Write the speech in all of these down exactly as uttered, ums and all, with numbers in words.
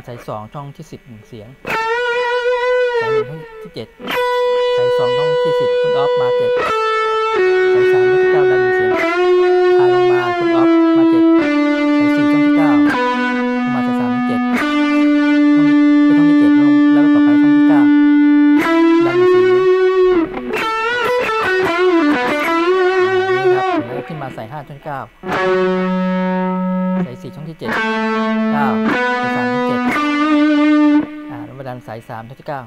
สายสองช่องที่สิบหนึ่งเสียงสายหนึ่งช่องที่เจ็ดสายสองช่องที่สิบคุณออฟมาเจ็ดสายสามช่องที่เก้าดันหนึ่งเสียงพาลงมาคุณออฟมาเจ็ดสายสี่ช่องที่เก้าลงมาสายสามช่องเจ็ดช่องไปช่องที่เจ็ดลงแล้วก็ต่อไปช่องที่เก้าดันหนึ่งเสียงนี่ครับแล้วขึ้นมาสายห้าช่องที่เก้าสายสี่ช่องที่เจ็ดเก้าสายสามช่องเจ็ดอ่าลงมาดันสายสามช่องที่เก้า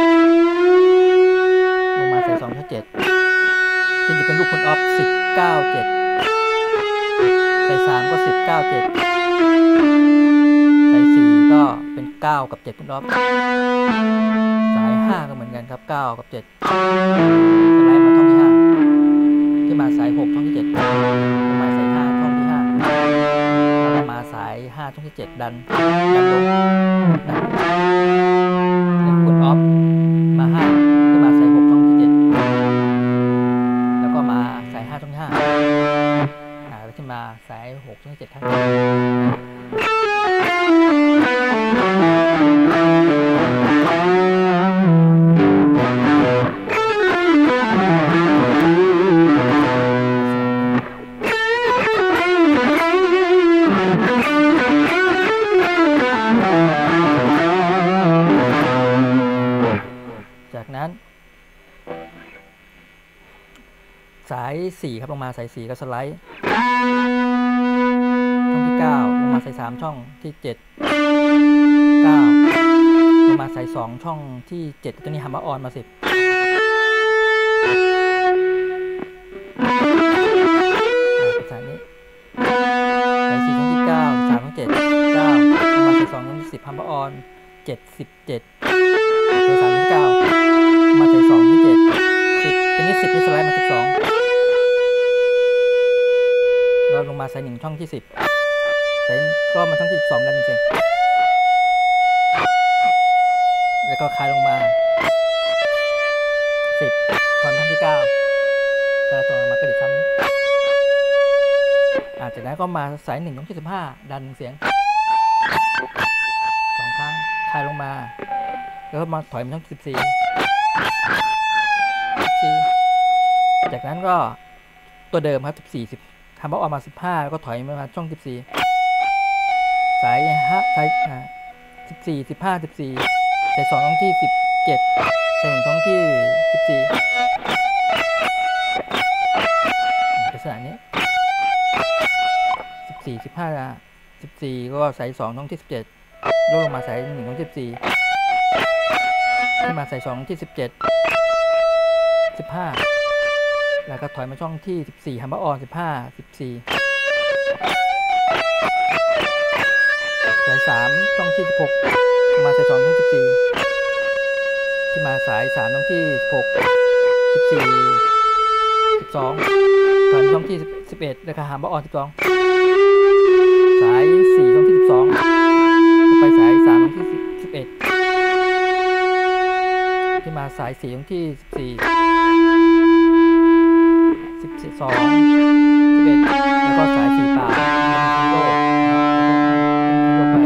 ลงมาสายสองช่องเจ็ดจะจะเป็นลูกคุณออฟสิบเก้าเจ็ดสายสามก็สิบเก้าเจ็ดสายสี่ก็เป็นเก้ากับเจ็ดคุณออฟสายห้าก็เหมือนกันครับเก้ากับเจ็ดสไลด์มาช่องที่ห้าที่มาสายหกช่องที่เจ็ดลงมาสายห้าช่องที่ห้าแล้วก็มาสายห้าช่องที่เจ็ดดันดันลงดันแล้วคุณออฟมาห้าที่มาสายหกช่องที่เจ็ดแล้วก็มาสายห้าช่องที่ห้าอ่าแล้วที่มาสายหกช่องที่เจ็ดข้างจากนั้นสายสี่ครับลงมาสายสี่ก็สไลด์ช่องที่เก้าลงมาสายสามช่องที่เจ็ด เก้าลงมาสายสองช่องที่เจ็ดตัวนี้ฮัมเบอร์ออนมาสิบสายนี้สายสี่ช่องที่เก้าสามช่องเจ็ดเก้าลงมาสายสองช่องที่สิบฮัมเบอร์ออนเจ็ดสิบเจ็ดสายสามช่องที่เก้ามาสายสองที่เจ็ดสิบตัวนี้สิบนี่สไลด์มาสิบสองแล้วลงมาสายหนึ่งช่องที่สิบสายก็มาช่องที่สิบสองดันเองแล้วก็คลายลงมาสิบถอนช่องที่เก้าแล้วต่อมาก็ดิดซ้ำอาจจะนั้นก็มาสายหนึ่งช่องที่สิบห้าดันเสียงสองครั้งคลายลงมาแล้วก็มาถอยมาช่องที่สิบสี่จากนั้นก็ตัวเดิมครับสิบสี่ สิบทำเอาออกมาสิบห้าแล้วก็ถอยมาช่องสิบสี่สายห้าสายสิบสี่ สิบห้า สิบสี่สายสองช่องที่สิบเจ็ดสายหนึ่งช่องที่สิบสี่ลักษณะนี้สิบสี่ สิบห้า สิบสี่ก็สายสองช่องที่สิบเจ็ดลดลงมาสายหนึ่งช่องที่สิบสี่ขึ้นมาสายสองที่สิบเจ็ด สิบห้าแล้วก็ถอยมาช่องที่สิบสี่ฮัมเบอร์ออนสิบห้า สิบสี่สายสามช่องที่สิบหกมาสายสองช่องสิบสี่ที่มาสายสามช่องที่สิบหก สิบสี่ สิบสองถอยมาช่องที่สิบเอ็ดแล้วก็ฮัมเบอร์ออนสิบสองสายสี่ช่องที่สิบสองไปสายสามช่องที่สิบเอ็ดที่มาสายสี่ช่องที่สิบสี่สิบสอง สิบเอ็ดแล้วก็สายสีฟ้าโยกโยกไป